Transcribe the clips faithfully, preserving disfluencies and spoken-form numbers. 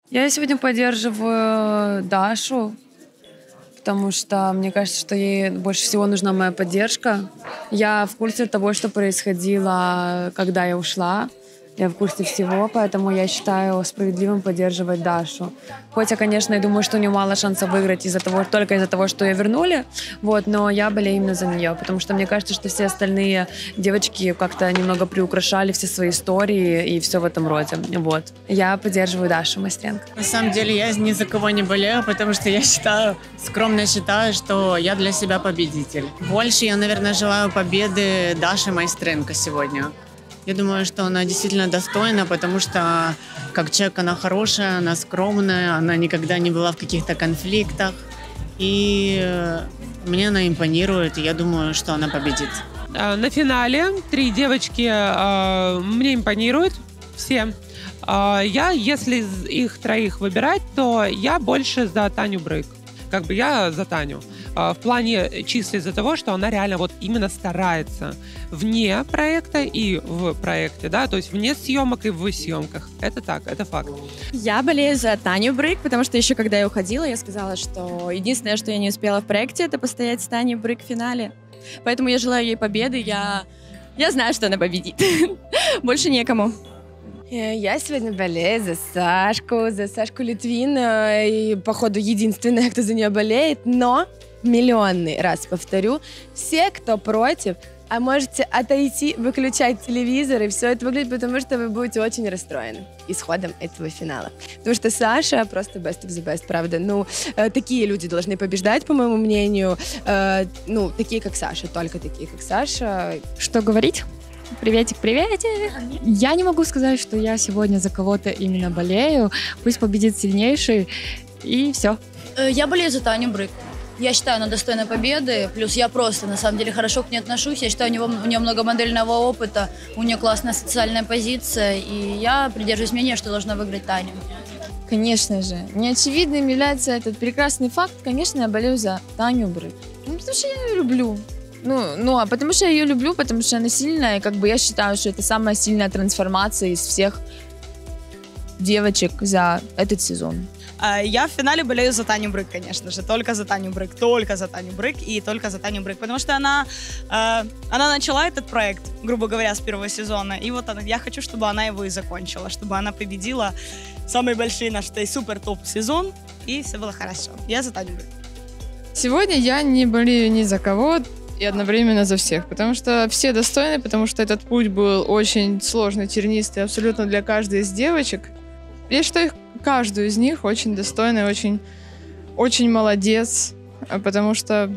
Я сегодня поддерживаю Дашу, потому что мне кажется, что ей больше всего нужна моя поддержка. Я в курсе того, что происходило, когда я ушла. Я в курсе всего, поэтому я считаю справедливым поддерживать Дашу. Хоть я, конечно, и думаю, что у нее мало шансов выиграть из-за того, только из-за того, что ее вернули, вот, но я болею именно за нее, потому что мне кажется, что все остальные девочки как-то немного приукрашали все свои истории и все в этом роде. Вот. Я поддерживаю Дашу Майстренко. На самом деле я ни за кого не болею, потому что я считаю, скромно считаю, что я для себя победитель. Больше я, наверное, желаю победы Даше Майстренко сегодня. Я думаю, что она действительно достойна, потому что как человек она хорошая, она скромная, она никогда не была в каких-то конфликтах. И мне она импонирует, и я думаю, что она победит. На финале три девочки э, мне импонируют, все. Э, я, если из их троих выбирать, то я больше за Таню Брык. Как бы я за Таню. В плане чисто из-за того, что она реально вот именно старается вне проекта и в проекте, да, то есть вне съемок и в съемках. Это так, это факт. Я болею за Таню Брык, потому что еще когда я уходила, я сказала, что единственное, что я не успела в проекте, это постоять с Таней Брык в финале. Поэтому я желаю ей победы, я, я знаю, что она победит. Больше некому. Я сегодня болею за Сашку, за Сашку Литвина, и, походу, единственная, кто за нее болеет, но миллионный раз повторю, все, кто против, а можете отойти, выключать телевизор, и все это выглядит, потому что вы будете очень расстроены исходом этого финала. Потому что Саша просто best of the best, правда. Ну, э, такие люди должны побеждать, по моему мнению. Э, ну, такие, как Саша, только такие, как Саша. Что говорить? Приветик, приветик. Я не могу сказать, что я сегодня за кого-то именно болею. Пусть победит сильнейший, и все. Я болею за Таню Брык. Я считаю, она достойна победы. Плюс я просто, на самом деле, хорошо к ней отношусь. Я считаю, у, него, у нее много модельного опыта, у нее классная социальная позиция. И я придерживаюсь мнения, что должна выиграть Таня. Конечно же. Неочевидным является этот прекрасный факт. Конечно, я болею за Таню Брык. Ну, потому что я ее люблю. Ну, ну, а потому что я ее люблю, потому что она сильная. И как бы я считаю, что это самая сильная трансформация из всех девочек за этот сезон. Я в финале болею за Таню Брык, конечно же, только за Таню Брык, только за Таню Брык и только за Таню Брык, потому что она, она начала этот проект, грубо говоря, с первого сезона, и вот она, я хочу, чтобы она его и закончила, чтобы она победила самый большой наш супер-топ-сезон, и все было хорошо. Я за Таню Брык. Сегодня я не болею ни за кого и одновременно за всех, потому что все достойны, потому что этот путь был очень сложный, тернистый, абсолютно для каждой из девочек. Я считаю, каждую из них очень достойной, очень, очень молодец, потому что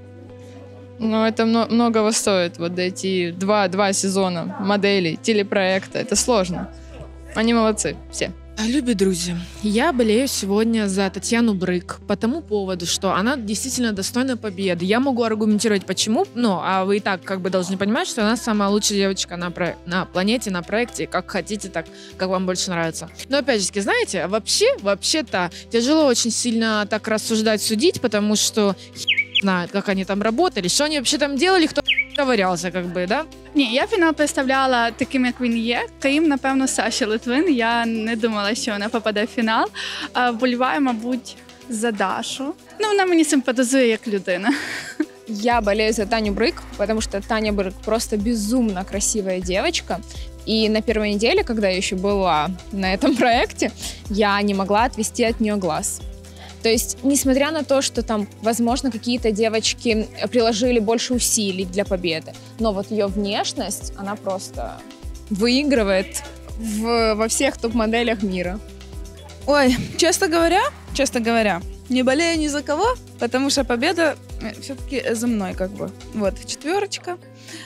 ну, это многого стоит, вот дойти два, два сезона моделей, телепроекта, это сложно. Они молодцы, все. Любі друзі, я болею сегодня за Татьяну Брык по тому поводу, что она действительно достойна победы. Я могу аргументировать почему, ну, а вы и так как бы должны понимать, что она самая лучшая девочка на, про... на планете, на проекте, как хотите, так, как вам больше нравится. Но опять же, знаете, вообще, вообще-то тяжело очень сильно так рассуждать, судить, потому что знает, как они там работали, что они вообще там делали, кто ковырялся, как бы, да? Ні, я фінал представляла таким, як він є. Крім, напевно, Саші Литвин. Я не думала, що вона попаде в фінал. Вболіваю, мабуть, за Дашу. Ну, вона мені симпатизує як людина. Я болею за Таню Брык, потому что Таня Брык просто безумно красивая девочка. И на первой неделе, когда я еще была на этом проекте, я не могла отвести от нее глаз. То есть, несмотря на то, что там, возможно, какие-то девочки приложили больше усилий для победы, но вот ее внешность, она просто выигрывает в, во всех топ-моделях мира. Ой, честно говоря, честно говоря, не болею ни за кого, потому что победа все-таки за мной, как бы. Вот, четверочка.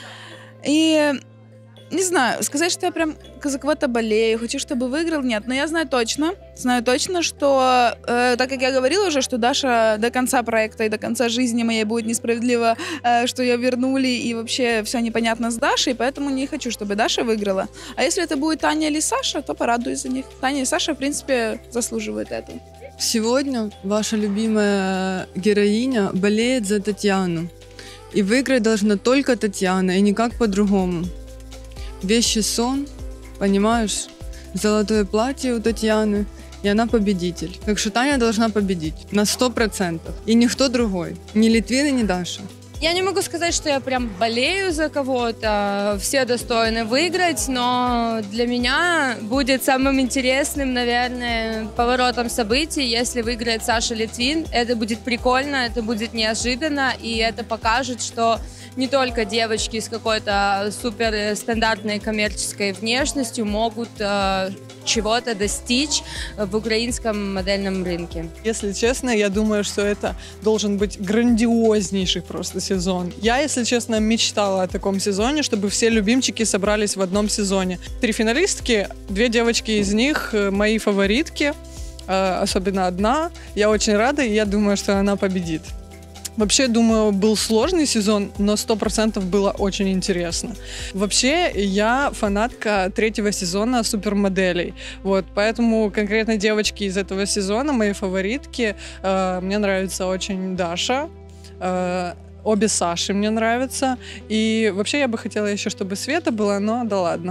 И не знаю, сказать, что я прям за кого-то болею, хочу, чтобы выиграл, нет. Но я знаю точно, знаю точно, что, э, так как я говорила уже, что Даша до конца проекта и до конца жизни моей будет несправедливо, э, что ее вернули, и вообще все непонятно с Дашей, поэтому не хочу, чтобы Даша выиграла. А если это будет Таня или Саша, то порадуюсь за них. Таня и Саша, в принципе, заслуживают этого. Сегодня ваша любимая героиня болеет за Татьяну. И выиграть должна только Татьяна, и никак по-другому. Вещий сон, понимаешь? Золотое платье у Татьяны. и она победитель. Так что Таня должна победить на сто процентов. И никто другой. Ни Литвин, ни Даша. Я не могу сказать, что я прям болею за кого-то. Все достойны выиграть, но для меня будет самым интересным, наверное, поворотом событий, если выиграет Саша Литвин. Это будет прикольно, это будет неожиданно, и это покажет, что не только девочки с какой-то супер стандартной коммерческой внешностью могут э, чего-то достичь в украинском модельном рынке. Если честно, я думаю, что это должен быть грандиознейший просто сезон. Я, если честно, мечтала о таком сезоне, чтобы все любимчики собрались в одном сезоне. Три финалистки, две девочки из них мои фаворитки, особенно одна. Я очень рада, и я думаю, что она победит. Вообще, думаю, был сложный сезон, но сто процентов было очень интересно. Вообще, я фанатка третьего сезона супермоделей. Вот, поэтому конкретно девочки из этого сезона, мои фаворитки, э, мне нравится очень Даша, э, обе Саши мне нравятся. И вообще, я бы хотела еще, чтобы Света была, но да ладно.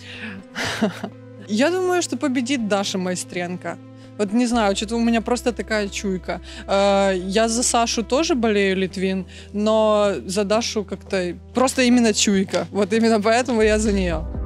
Я думаю, что победит Даша Майстренко. Вот не знаю, что-то у меня просто такая чуйка. Я за Сашу тоже болею, Литвин, но за Дашу как-то просто именно чуйка. Вот именно поэтому я за нее.